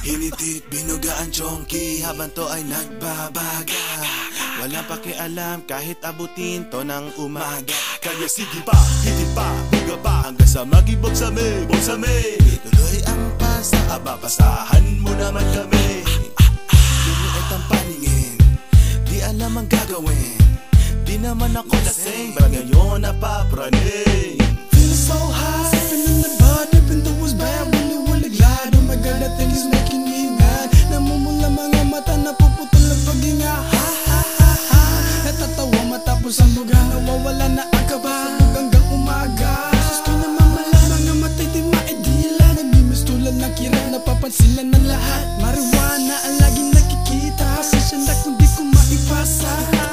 Hinitit, binuga ang chonky habang to ay nagbabaga. Walang pakialam kahit abutin to ng umaga. Kaya sige pa, hitit pa, buga pa hanggang sa magibog sa me, tuloy ang pasa, aba pasahan mo naman kami. Lumiit ang paningin, di alam ang gagawin. Di naman ako lasing, ba't ngayon napapraning? Feeling so high, sipping in the bar, dipping though it's bad, wali glad. Oh my god, that thing is making me mad. Namumula mga mata, napuputol ang paghinga. Ha ha ha ha. Natatawa matapos ang buga, nawawala na ang kaba. Sabog hanggang umaga. Sus ko naman malang mga matay di maidila. Nagmimistulan ng kirap, napapansin lang ng lahat. Marijuana ang laging nakikita, pasensya na kung di ko maipasa.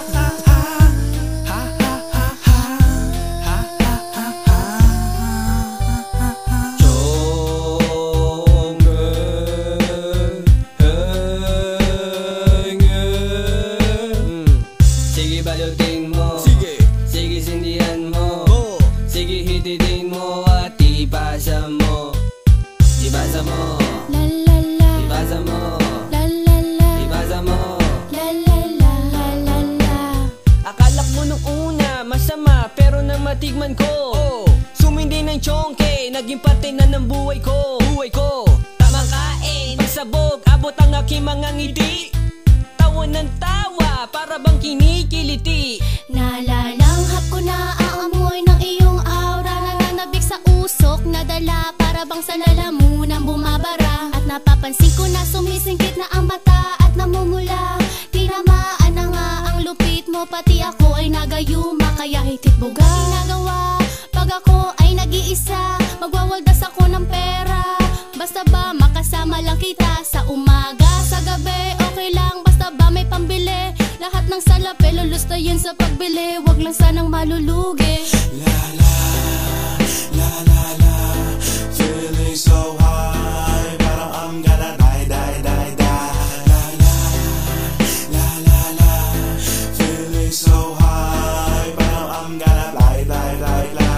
Sige balutin mo, sige sindihan mo, sige hititin mo at ipasa mo. Ipasa mo, La la la, ipasa mo, la la la, ipasa mo. la la la la la la. Akala mo nung una masama pero nang matigman ko, sumindi ng chonke, naging parte na ng buhay ko. Tamang kain, pagsabog, abot ang aking mga ngiti. Tawa ng tawa, para bang kinikiliti. Nalalanghap ko na ang amoy ng iyong aura. Nananabik sa usok na dala, para bang sa lalamunan bumabara. At napapansin ko na sumisingkit na ang mata at namumula. Tinamaan na nga ang lupit mo, pati ako ay nagayuma. Kaya hitit buga ginagawa pag ako ay nag-iisa. Magwawaldas ako ng pera, basta ba makasama lang kita. Sa umaga, sa gabi, okay lang, basta ba may pambili. Lahat ng salapi lulustayin sa pagbili, wag lang sanang malulugi. La la, la la la, feeling so high, parang I'm gonna die, die, die, die. La la, la la la, feeling so high, parang I'm gonna fly, fly, fly, fly.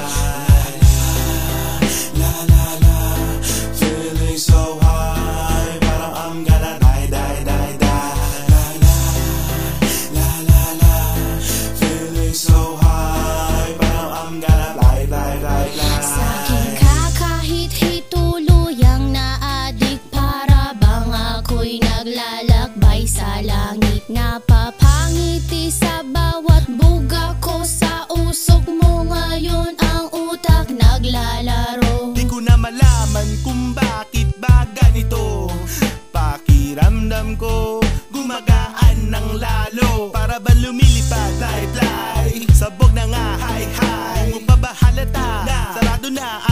La la la, feeling so high, parang I'm gonna die, die, die, die. La la la, feeling so high, parang I'm gonna fly, fly, fly, fly. Sa aking kakahit-hit tuluyang naadik, para bang ako'y naglalakbay sa langit. Napapangiti sa bawat buga ko, sa usok mo ngayon ang utak naglalaro. Di ko na malaman kung bakit ba ganito. Pakiramdam ko gumagaan ng lalo, para ba lumilipad, fly, fly. Sabog na nga, high, high. Kung pa ba halata na sarado na